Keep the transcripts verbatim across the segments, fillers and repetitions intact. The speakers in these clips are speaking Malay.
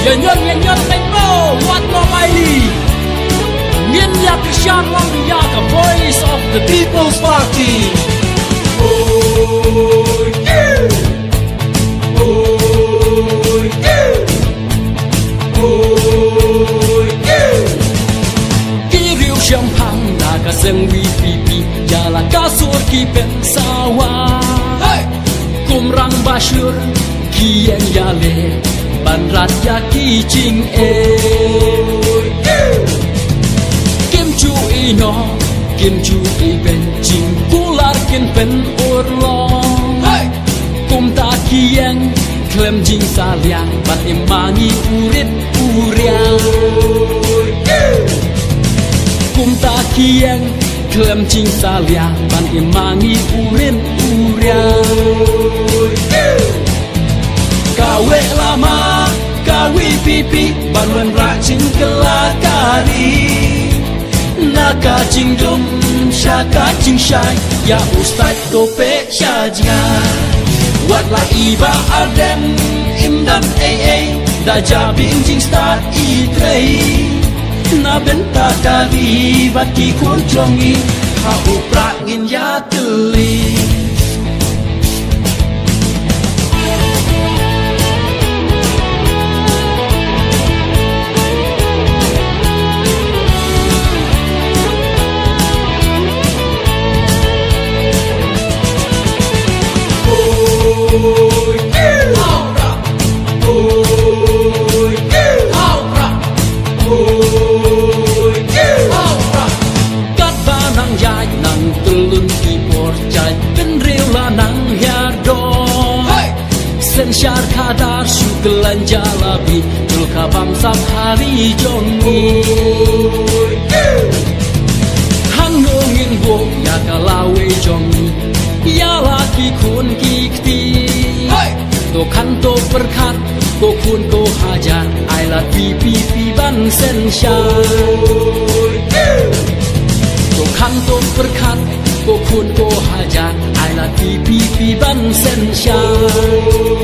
Nhân nhân nhân nhân đánh bô What no Miley Miền nhạc Christian Wang Yak a voice of the People's Party. Oh yeah Oh yeah Oh yeah Ki riu xiang pang na ka seng wi pi pi ya la ka sur ki pen sawa kum rang bashur ki yang ya le ban rat ya ki ching e kim chu i no kim chu i ben ching kular kin pen or long kum ta ki yang klem jing sa liang ban imangi urit uriang kum ta ki yang klem jing sa liang ban imangi urit uriang kawe lama kawi pipi banwan racing kelakari naka cingdum syaka cingsyai ya ustad tope syajga watla iba adem imdan ay ay da jabing jing start itrei na benta kali bati kuncongi ha uprangin ya teli. Sen syar kadar syukelan jalabi Tulka bamsam hari jongi Hang nongin bo ya kalawe jongi Ya laki kun kikti To kanto perkat Ko kun ko hajar Aila pipi piban sen syar To kanto perkat Ko kun ko hajar Aila pipi piban sen syar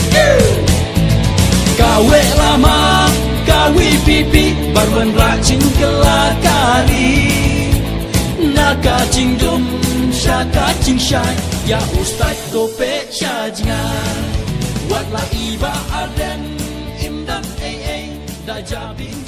kawe lama kawi pipi barwan racing kelakari naka cingdum syaka cingsyai ya ustad tope syajngan watla iba aden imdan ay ay da jabing